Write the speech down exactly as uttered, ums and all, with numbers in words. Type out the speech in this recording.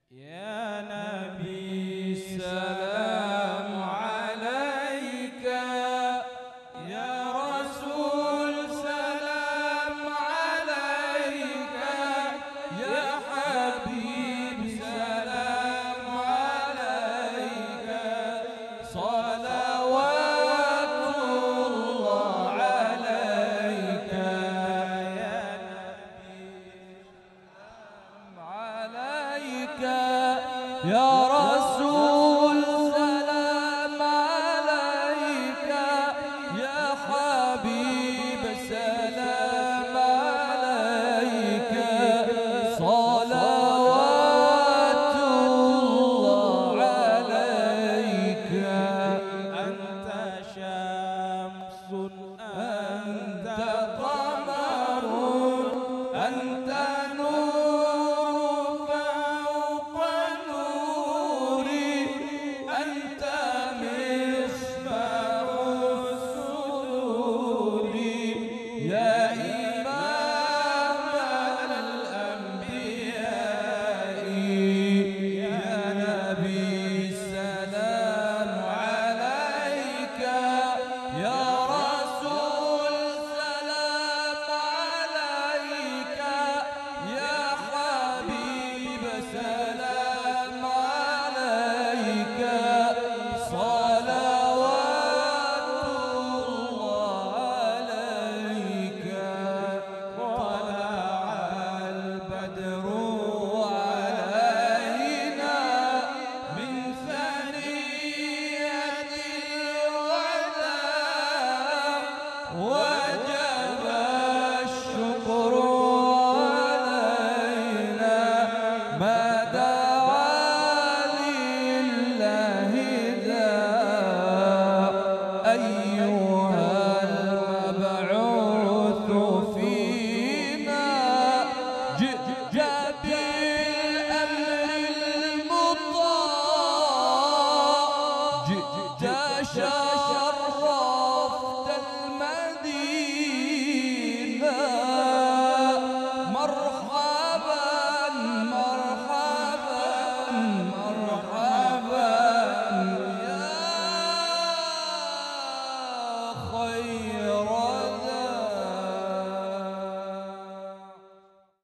يا نبي سلام عليك، يا رسول سلام عليك، يا حبيب سلام عليك، صلوات الله عليك. يا نبي سلام عليك، يا رسول سلام عليك، يا حبيب سلام عليك، صلوات الله عليك. أنت شمس، أنت قمر، أنت نور فوق نوري، أنت مصباح السرور، يا إمام الأنبياء. يا نبي سلام عليك، يا رسول سلام عليك، يا حبيب سلام